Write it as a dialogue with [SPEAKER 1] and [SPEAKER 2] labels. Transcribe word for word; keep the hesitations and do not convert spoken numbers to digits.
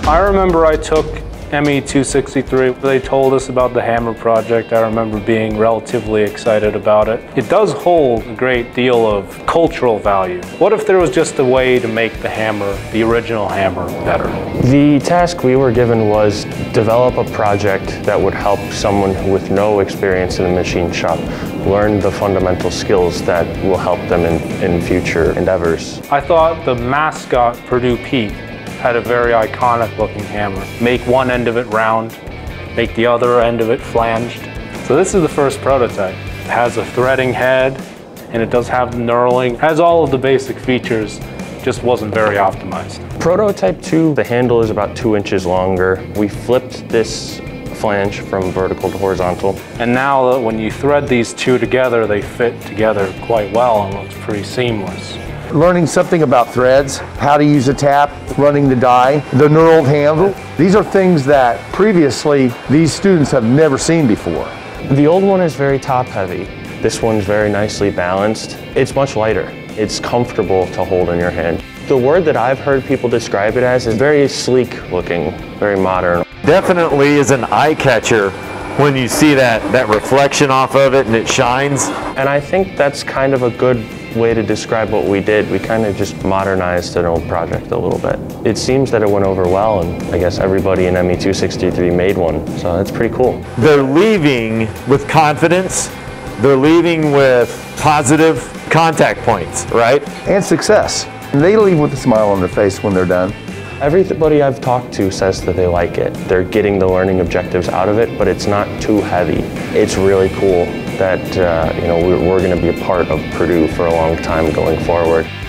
[SPEAKER 1] I remember I took M E two sixty-three. They told us about the hammer project. I remember being relatively excited about it. It does hold a great deal of cultural value. What if there was just a way to make the hammer, the original hammer, better?
[SPEAKER 2] The task we were given was develop a project that would help someone with no experience in a machine shop learn the fundamental skills that will help them in, in future endeavors.
[SPEAKER 1] I thought the mascot, Purdue Pete, had a very iconic looking hammer. Make one end of it round, make the other end of it flanged. So this is the first prototype. It has a threading head, and it does have knurling. It has all of the basic features, just wasn't very optimized.
[SPEAKER 2] Prototype two, the handle is about two inches longer. We flipped this flange from vertical to horizontal.
[SPEAKER 1] And now that when you thread these two together, they fit together quite well and looks pretty seamless.
[SPEAKER 3] Learning something about threads, how to use a tap, running the die, the knurled handle. These are things that previously these students have never seen before.
[SPEAKER 2] The old one is very top heavy. This one's very nicely balanced. It's much lighter. It's comfortable to hold in your hand. The word that I've heard people describe it as is very sleek looking, very modern.
[SPEAKER 4] Definitely is an eye catcher when you see that, that reflection off of it and it shines.
[SPEAKER 2] And I think that's kind of a good way to describe what we did. We kind of just modernized an old project a little bit. It seems that it went over well, and I guess everybody in M E two sixty-three made one, so that's pretty cool.
[SPEAKER 4] They're leaving with confidence. They're leaving with positive contact points, right?
[SPEAKER 3] And success. And they leave with a smile on their face when they're done.
[SPEAKER 2] Everybody I've talked to says that they like it. They're getting the learning objectives out of it, but it's not too heavy. It's really cool that uh, you know, we're, we're going to be a part of Purdue for a long time going forward.